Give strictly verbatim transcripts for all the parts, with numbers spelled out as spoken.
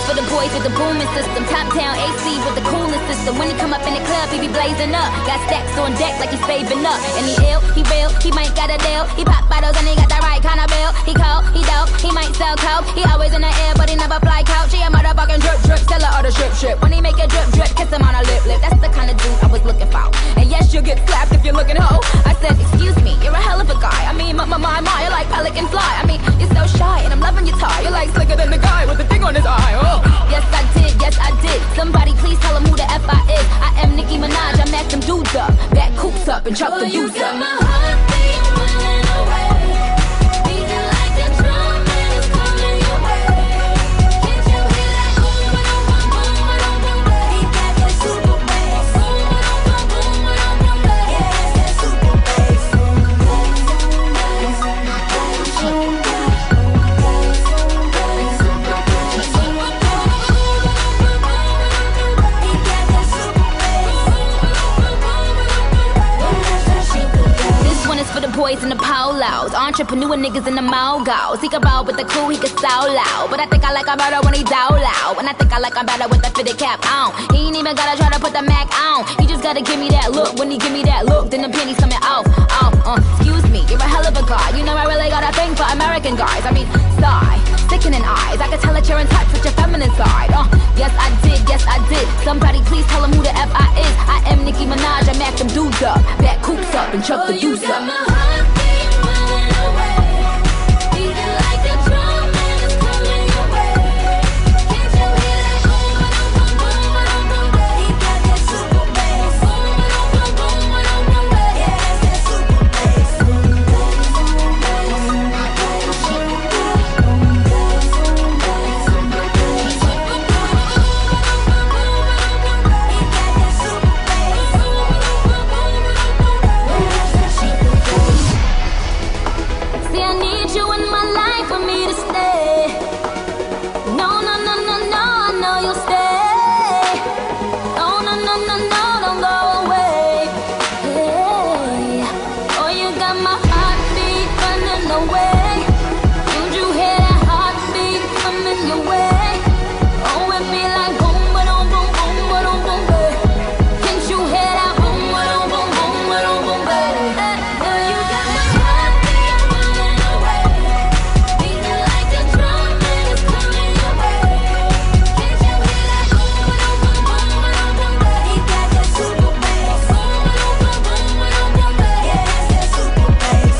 for the boys with the booming system. Top down A C with the coolest system. When he come up in the club, he be blazing up. Got stacks on deck like he's saving up. And he ill, he real, he might got a deal. He pop bottles and he got the right kind of bill. He cold, he dope, he might sell coke. He always in the air, but he never fly couch. He a motherfucking drip drip, seller of the strip strip. When he make a drip drip, kiss him on a lip lip. That's the kind of dude I was looking for. And yes, you'll get slapped if you're looking hoe. I said, excuse me, you're a hell of a guy. I mean, my my my my, you're like pelican fly. I mean, you're so shy and I'm loving your tie. You're like slicker than the guy with the thing on his eye. Oh, yes I did, yes I did. Somebody please tell him who the F I is. I am Nicki Minaj. I mack them dudes up, back coops up and chuck Well, the dudes you got up. my heartbeat running away. Beating like a drum and it's coming your way. Can't you hear that boom, ba-dum, boom, boom, ba-dum, boom, boom? He got that super bass. Boom, ba-dum, boom, boom, ba-dum, boom, boom. Yeah, that's that super bass. For the boys in the polos, entrepreneur niggas in the mogos. He can roll with the crew, he can so loud. But I think I like him better when he down loud. And I think I like him better with the fitted cap on. He ain't even gotta try to put the Mac on. He just gotta give me that look. When he give me that look, then the penny's coming off. Oh, uh, excuse me, you're a hell of a guy. You know I really got a thing for American guys. I mean, sigh, sickening eyes. I can tell that you're in touch with your feminine side. Uh, yes I did, yes I did. Somebody please tell him who the F I is. I am Nicki Minaj. I mack them dudes up, back coops up and chuck the deuce up. My heartbeat running away. Beating like a drum and it's coming your way. Can't you hear that boom, ba-dum, boom, boom, ba-dum, boom, boom? He got that super bass. Boom, ba-dum, boom, boom, ba-dum, boom, boom. Yeah, that's that super bass. See, I need you in my life for me to stay. No, no, no, no, no, I know you'll stay. No, no, no, no, no, don't go away. Hey. Oh, you got my heartbeat running away. Don't you hear that heartbeat coming your way? Oh, it be like boom, ba-dum, boom, boom, ba-dum, boom, boom. Can't you hear that boom, ba-dum, boom, boom, ba-dum, boom, boom? Oh, you got my heartbeat running away. Beating like a drum and it's coming your way. Can't you hear that boom, ba-dum, boom, boom, ba-dum, boom, boom? He got that super bass. Boom, ba-dum, boom, boom, ba-dum, boom, boom. Yeah, that's that super bass.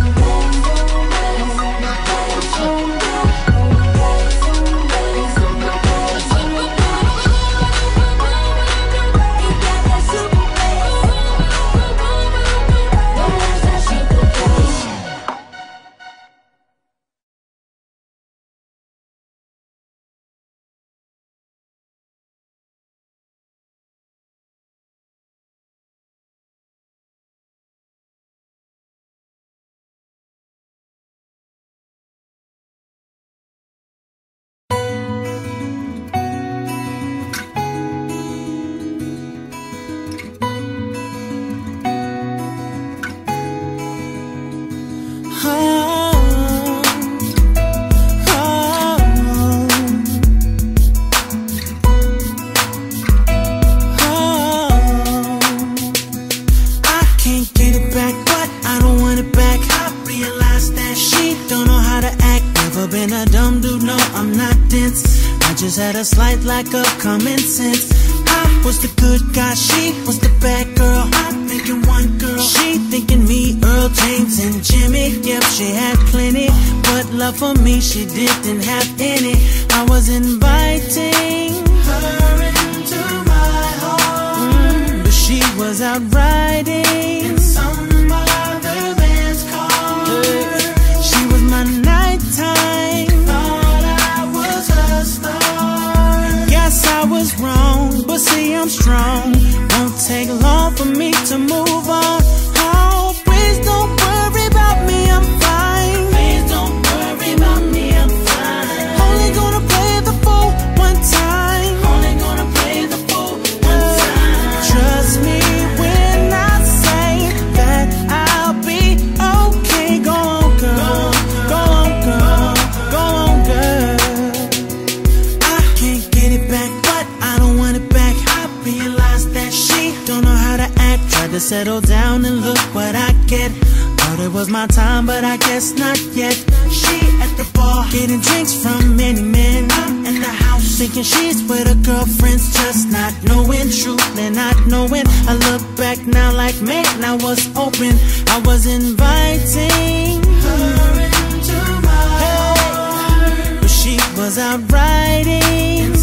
Been a dumb dude, no, I'm not dense. I just had a slight lack of common sense. I was the good guy, she was the bad girl. I'm thinking one girl, she thinking me, Earl, James, and Jimmy. Yep, she had plenty, but love for me she didn't have any. I was inviting her into my home, mm, but she was out riding in some other man's car. Hey, she was my nighttime. I was wrong, but see I'm strong. Won't take long for me to move on. Oh, please don't worry about me, I'm fine. Please don't worry about me, I'm fine. Only gonna play the fool one time. Only gonna play the fool one time. Trust me when I say that I'll be okay. Go on, girl. Go on, girl. Go on, girl. I can't Tried to settle down and look what I get. Thought it was my time, but I guess not yet. She at the bar, getting drinks from many men. I'm in the house, thinking she's with her girlfriends, just not knowing, truly not knowing. I look back now like, man, I was open. I was inviting her into my heart, but she was out riding